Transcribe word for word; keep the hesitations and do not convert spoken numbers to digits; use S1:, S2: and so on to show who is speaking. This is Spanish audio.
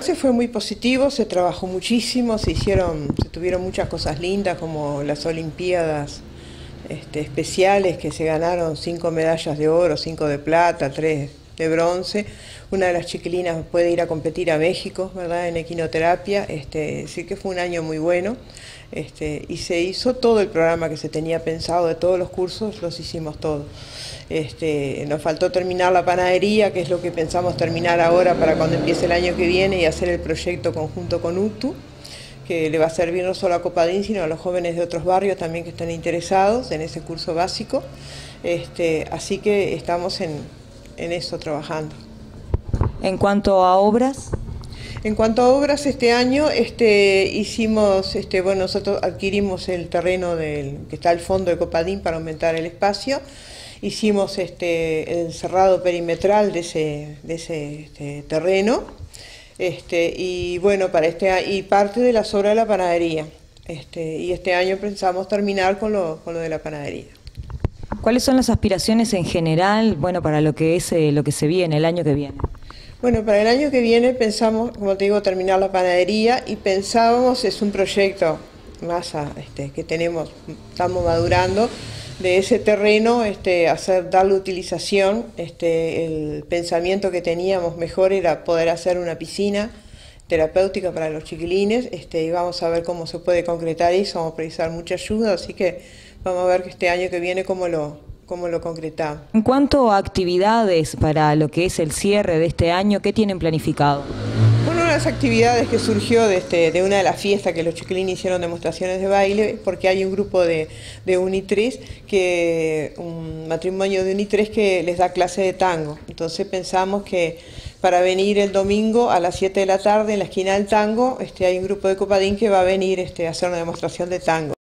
S1: balance fue muy positivo, se trabajó muchísimo, se hicieron, se tuvieron muchas cosas lindas como las Olimpiadas este, especiales que se ganaron cinco medallas de oro, cinco de plata, tres de bronce. Una de las chiquilinas puede ir a competir a México, ¿verdad?, en equinoterapia, este, sí que fue un año muy bueno. Este, y se hizo todo el programa que se tenía pensado de todos los cursos, los hicimos todos. Este, nos faltó terminar la panadería, que es lo que pensamos terminar ahora para cuando empiece el año que viene, y hacer el proyecto conjunto con U T U, que le va a servir no solo a Copadín, sino a los jóvenes de otros barrios también que están interesados en ese curso básico. Este, así que estamos en, en eso trabajando.
S2: En cuanto a obras...
S1: En cuanto a obras, este año este, hicimos, este, bueno, nosotros adquirimos el terreno del, que está al fondo de Copadín para aumentar el espacio. Hicimos este, el cerrado perimetral de ese, de ese este, terreno este, y bueno, para este y parte de las obras de la panadería. Este, y este año pensamos terminar con lo, con lo de la panadería.
S2: ¿Cuáles son las aspiraciones en general, bueno, para lo que es eh, lo que se viene, el año que viene?
S1: Bueno, para el año que viene pensamos, como te digo, terminar la panadería y pensábamos, es un proyecto más a, este, que tenemos, estamos madurando, de ese terreno, este, hacer, darle utilización. Este, el pensamiento que teníamos mejor era poder hacer una piscina terapéutica para los chiquilines, este, y vamos a ver cómo se puede concretar eso, vamos a precisar mucha ayuda, así que vamos a ver que este año que viene cómo lo... ¿Cómo lo concretamos?
S2: En cuanto a actividades para lo que es el cierre de este año, ¿qué tienen planificado?
S1: Bueno, una de las actividades que surgió de, este, de una de las fiestas que los chiquilines hicieron demostraciones de baile, porque hay un grupo de, de Unitres, que, un matrimonio de Unitres que les da clase de tango. Entonces pensamos que para venir el domingo a las siete de la tarde en la esquina del tango, este, hay un grupo de Copadín que va a venir este, a hacer una demostración de tango.